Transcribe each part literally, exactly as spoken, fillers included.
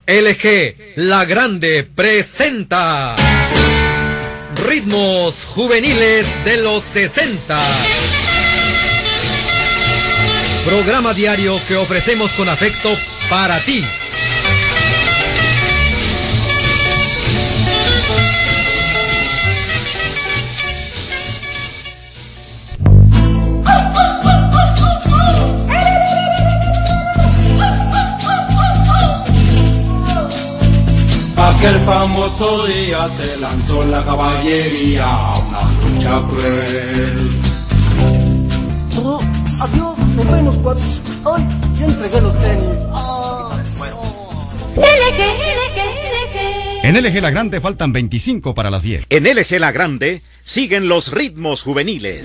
L G, la grande, presenta Ritmos Juveniles de los sesenta. Programa diario que ofrecemos con afecto para ti. Aquel famoso día se lanzó la caballería a una lucha cruel. Oh, adiós, nos vemos cuatro. Ay, ya entregué los tenis. En L G La Grande faltan veinticinco para las diez. En L G La Grande siguen los ritmos juveniles.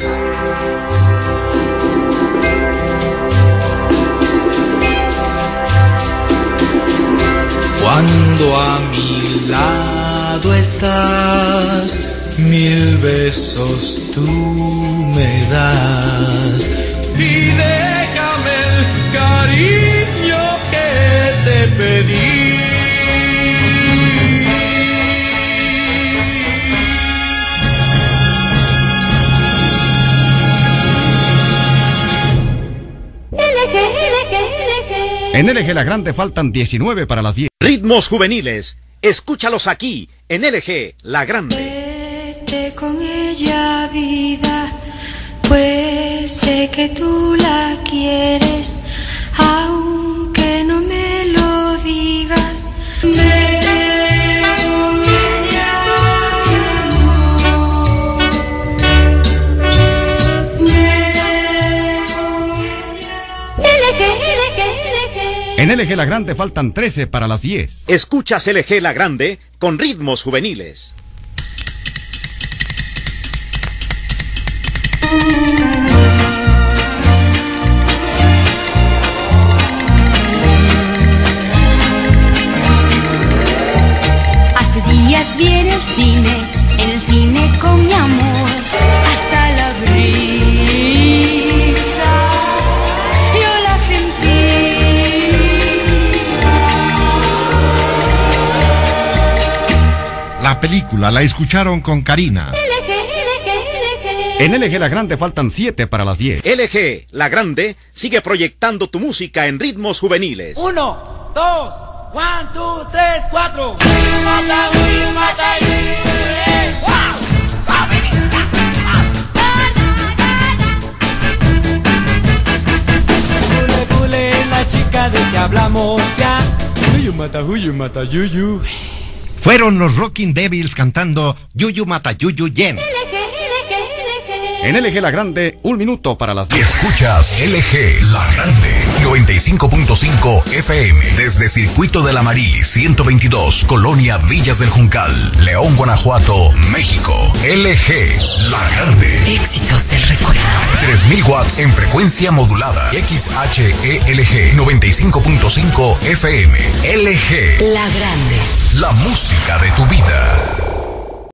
Cuando a mi lado estás, mil besos tú me das. Y déjame el cariño que te pedí. En L G La Grande faltan diecinueve para las diez. Ritmos juveniles, escúchalos aquí, en L G La Grande. Vete con ella, vida, pues sé que tú la quieres, aunque no me lo digas. Vete con ella, mi amor. Vete con ella. En L G La Grande faltan trece para las diez. Escuchas L G La Grande con ritmos juveniles. Hace días vi en el cine, en el cine con mi amor, hasta la brisa yo la sentí. La película la escucharon con Karina. En L G La Grande faltan siete para las diez. L G La Grande sigue proyectando tu música en ritmos juveniles. Uno, dos, one, two, tres, cuatro. Pule, pule, la chica de que hablamos ya. Yuyu mata, yuyu mata, yuyu. Fueron los Rocking Devils cantando Yuyu Mata Yuyu Yen. En L G La Grande, un minuto para las diez. Escuchas L G La Grande, noventa y cinco punto cinco F M, desde Circuito de la Marí, ciento veintidós, Colonia Villas del Juncal, León, Guanajuato, México. L G La Grande. Éxitos del recuerdo. tres mil watts en frecuencia modulada. X H E L G, noventa y cinco punto cinco F M. L G La Grande. La música de tu vida.